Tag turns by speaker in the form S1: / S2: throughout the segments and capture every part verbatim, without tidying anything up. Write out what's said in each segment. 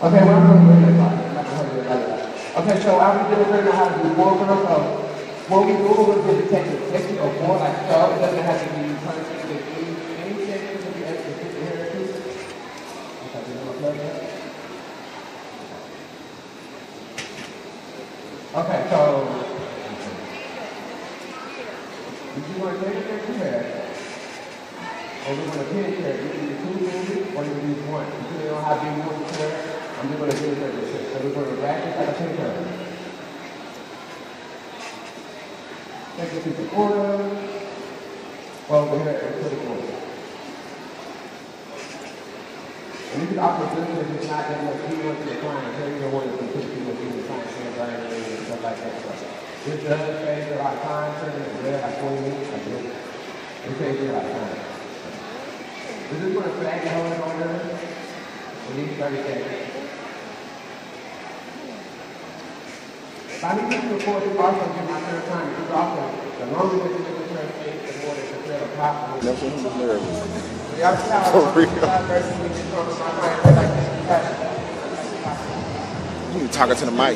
S1: Okay, well, I'm going to bring it back. I'm not going to hold it like Okay, so I was going to learn how to do more for us. What we do is we're going to take the section of more like so. It doesn't have to be perfect. Any any section can be extra fit the hair too. Okay, so if you want to take a section hair, or we're going to pin hair, you can use two movies or you can use one. Depending on how big you want the hair, I'm just going to do it like this. So we're going to wrap it like a pin hair. Take it to the corner. Well, we're going to put it corner. And you can also do it if it's not that much heat onto the client. So you don't want to put too much heat in the client, and burn and stuff like that. So this does save a lot of time, turning it red like twenty minutes. Like this. It saves you a lot of time. We're just going to flag the hose on there. We need thirty seconds. If I need to record this also give my third time, because also the longer that you do the first stage, the more that the trail of possible.
S2: Never been nervous.
S1: For
S2: real. You need to talk to the mic.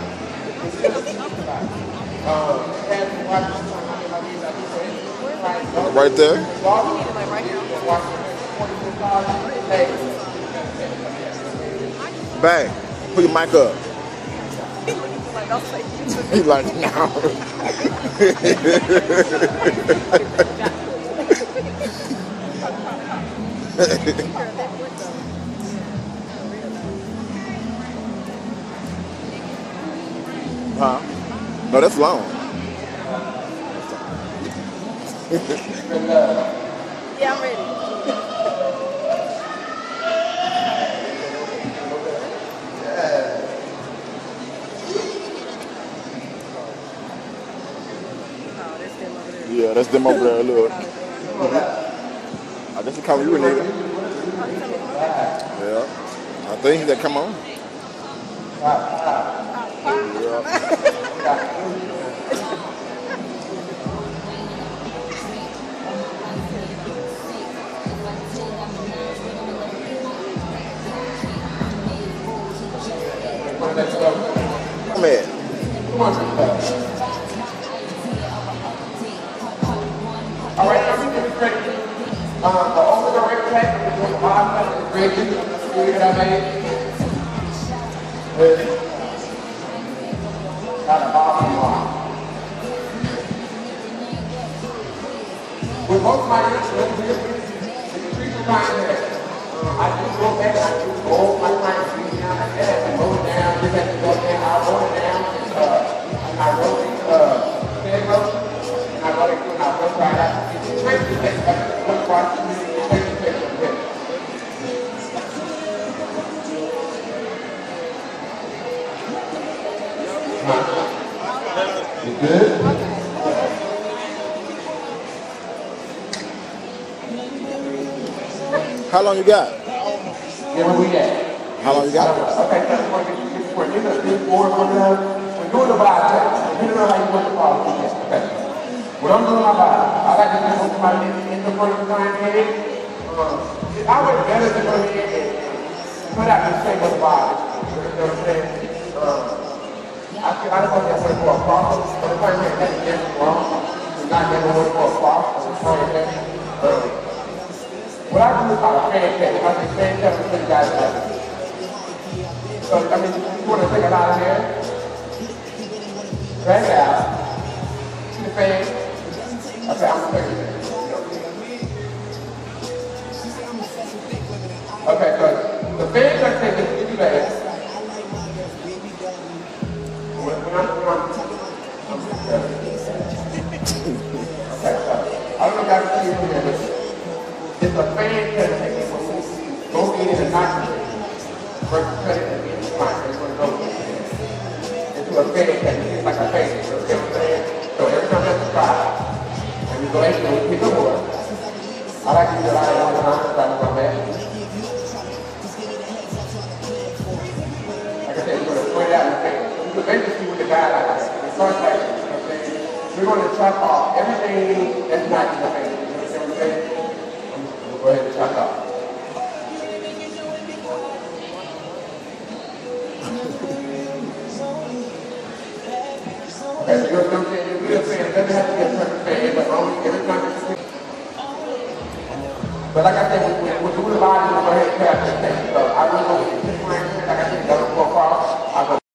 S2: Right there. Bang. Put your mic up. He like, no. Huh? No, that's long.
S3: Yeah, I'm ready.
S2: Yeah, that's them over there. Look. I guess we call you Renita. Yeah. I think that come on. Yeah. Come here.
S1: All right, now we demonstrate uh, the over the right track with the bottom of the great use of the screw that I made. With got a bottom line. With most of my instruments, the treat your client there. Uh, I do go back, I do hold my client feet down like that, I roll it down, just have to go down, I roll it down, and uh, I roll it, uh, head roll, and I roll it through, and I roll right out. You good?
S2: How long you got?
S1: Yeah, where we at?
S2: How long you got?
S1: Okay, that's what you for. You're going to do four on that. We're doing the vibe check. You don't know how you want the ball. Okay. When I'm doing my vibe, I like to do most of my in, in the front of the client head. Um, it's always better to go in and put out the shape of the vibe. You know what I'm saying? Um, I feel I don't want that way for a cross. But the client head has never wrong. It's not never work for a cross. Um, What I do is call a fan check. I say fan check for the guys out. So, I mean, you want to take a lot of hair, drag it out, see the fan. Okay, I'm going to take it. Okay, so the fan check takes this fifty bags. When I'm, when I'm, I'm okay, so I don't know if y'all can see it from here, but it's a fan cut technique. Go in and knock it. First cut it and then fine. It's going to go into a fan technique. It's like a fan. You know what I'm saying? So every time that's a try, and you go ahead and pick up more. I like to do a lot of one time, try to come back. Like I said, you're going to point it out in the face. You can basically see what the guy like. It starts like, you know what I'm saying? We're going to chop off everything that's not in the face. You know what I'm saying? Go ahead and chop off. But like I said, when we do the body, we'll go ahead and pass this thing. So I will go get this one. Like I said, don't go across. I'll go.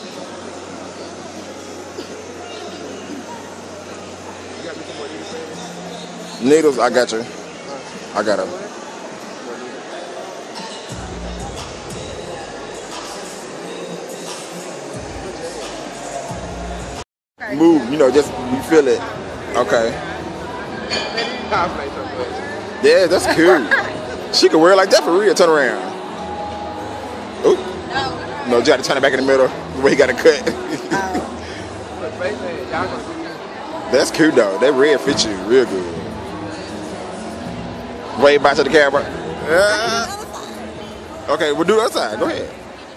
S2: Needles, I got you. I got them. Move, you know, just you feel it. Okay. Yeah, that's cute. She can wear it like that for real. Turn around. Ooh. No, you got to turn it back in the middle. The way you got to cut. That's cute though. That red fits you real good. Wave back to the camera. Yeah. Okay, we'll do the other side. Go ahead.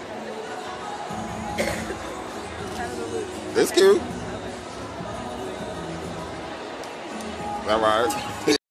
S2: That's cute. All right.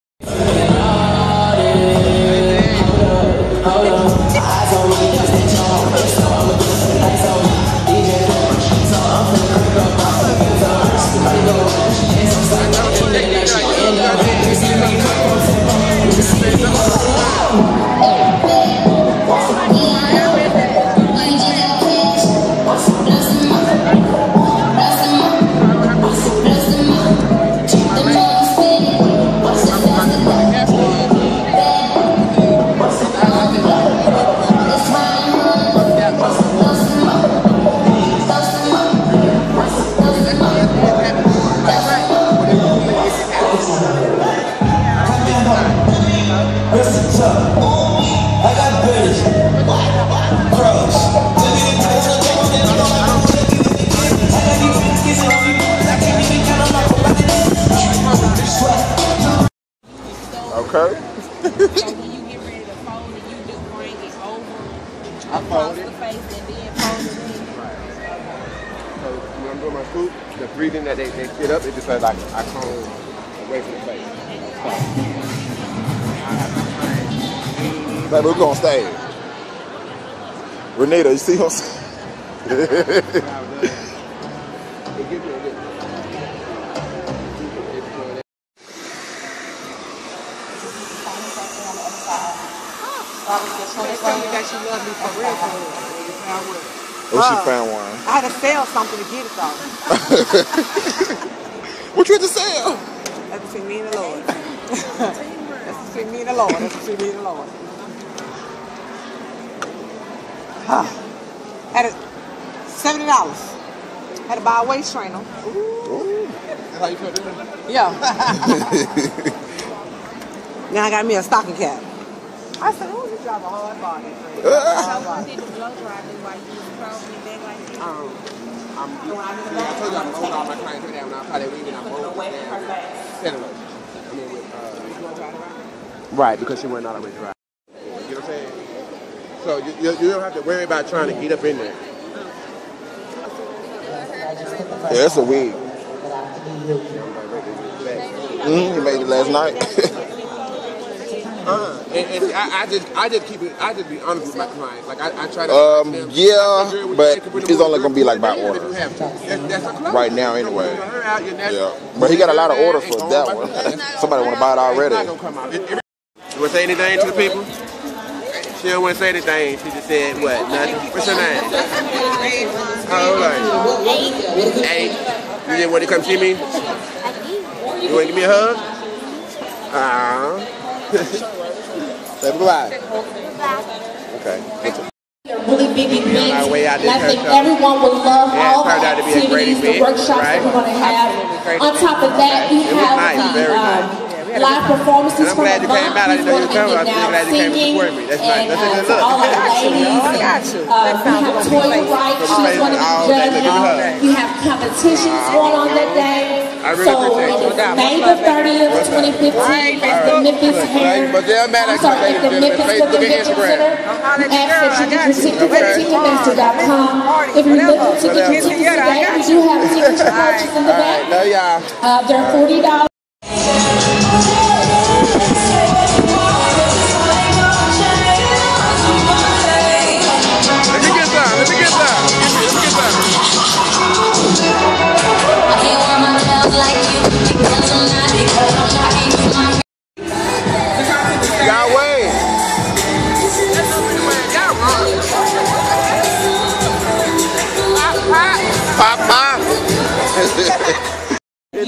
S2: Okay.
S3: So when you get ready to fold it, you do bring it over across the face and then fold it in.
S4: Right. So when I'm doing my scoop, the breathing that they, they sit up, it just like I cone away from the face.
S2: Baby, we're gonna stay. Renita, you see him?
S4: It gives me a little.
S2: Oh, she found one.
S5: I had to sell something to get it though.
S2: What you had to sell?
S5: That's between me and the Lord. That's between me and the Lord. That's between me and the Lord. Huh. Had it seventy dollars. Had to buy a waist trainer.
S2: Ooh.
S4: That's how you feel doing it?
S5: Yeah. Now I got me a stocking cap. I said, oh, you drive a hard body.
S3: So did the blow dry do while you was probing back like this?
S4: Um, I'm, I told you I'm holding all my clients down when I apply that weave and I'm holding down cellulose. I mean, with, uh, right, because she went all the way dry. You know what I'm saying? So you, you, you don't have to worry about trying to get up in there.
S2: Yeah, it's a wig. Mm, you made it last night.
S4: Uh, and, and I, I just, I just keep it. I just be honest with my clients. Like I, I try to.
S2: Um,
S4: them,
S2: yeah,
S4: like,
S2: but it's only gonna be like by order.
S4: That's, that's a close.
S2: Right now, anyway.
S4: Out,
S2: Yeah, but he got a lot of orders for that one. Somebody want to buy it already.
S4: It's not gonna come out. It, it, you want to say anything to the people? She don't want to say anything. She just said what? Nothing. What's your name? How old are you? Eight. You didn't want to come see me? You want to give me a hug? Ah. Say bye. Okay.
S6: Really big event.
S4: Our way out
S6: And I
S4: this
S6: think
S4: church,
S6: everyone will love
S4: Yeah, it
S6: all the
S4: turned out to be a great
S6: activities, the
S4: event,
S6: workshops
S4: right?
S6: that we're going to have. On top of that, we
S4: It was
S6: have
S4: nice,
S6: the
S4: very
S6: um,
S4: nice.
S6: live performances
S4: And I'm
S6: from
S4: glad
S6: the
S4: you came out. I
S6: month.
S4: didn't know you were coming. I'm
S6: Now
S4: still glad you came to
S6: singing,
S4: support me. That's nice.
S6: and
S4: That's a
S6: uh,
S4: good
S6: to
S4: look.
S6: all of the ladies.
S5: I got you.
S6: Uh, we have Toya Wright. She's one of the
S4: All day. Look at her.
S6: judges. We have competitions going on that day.
S4: I really
S6: So
S4: appreciate you.
S6: it's May the thirtieth, twenty fifteen at the Memphis Hair.
S4: But they're mad
S6: I'm
S4: at
S6: sorry, at the Memphis
S4: Facebook and
S6: Convention
S4: Instagram.
S6: Center. Ask that you get your tickets at ticketmaster dot com. If you're looking to get your tickets today, we do have signature purchase in the back.
S4: Love y'all.
S6: Uh, they're forty dollars.
S4: Let me get some. Let me get some. Let me get some. Y'all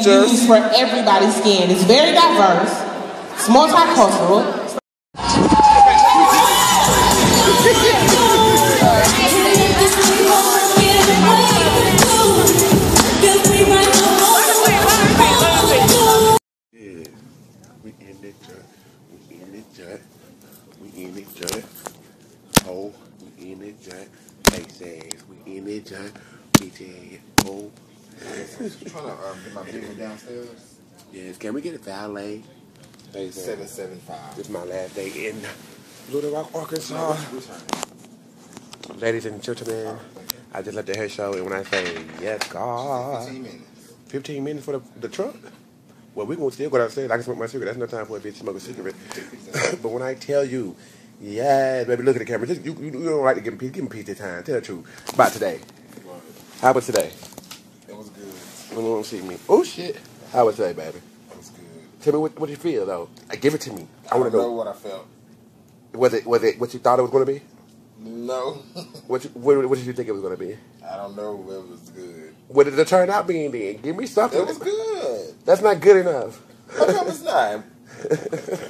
S2: pictures.
S5: used for everybody's skin. It's very diverse. It's multicultural.
S4: Oh, we in it, Jack. Face ass, we in it, Jack. Bitch ass, oh.
S2: I'm trying to um, get my video downstairs.
S4: Yes, can we get a valet? Face ass.
S2: seven seven five.
S4: This is my last day in Little Rock, Arkansas. Ladies and gentlemen, I just left the hair show, and when I say yes, God,
S2: fifteen minutes.
S4: fifteen minutes for the, the truck? Well, we gonna still go downstairs. I can smoke my cigarette. That's no time for a bitch to smoke a cigarette. But when I tell you, yeah, baby, look at the camera. Just, you, you, you don't like to give me peace. Give me peace this time. Tell the truth. About today. How was today?
S2: It was good.
S4: When you want to see me? Oh, shit. How was today, baby?
S2: It was good.
S4: Tell me what, what you feel, though. Uh, give it to me. I,
S2: I
S4: want
S2: don't
S4: to know.
S2: know what I felt.
S4: Was it, was it what you thought it was going to be?
S2: No.
S4: What, you, what, what did you think it was going to be?
S2: I don't know. It was good.
S4: What did it turn out being then? Give me something.
S2: It was good.
S4: That's not good enough.
S2: How come it's not?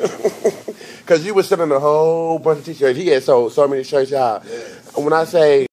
S4: Because you was selling a whole bunch of t-shirts. He had sold so many shirts out.
S2: Yes.
S4: When I say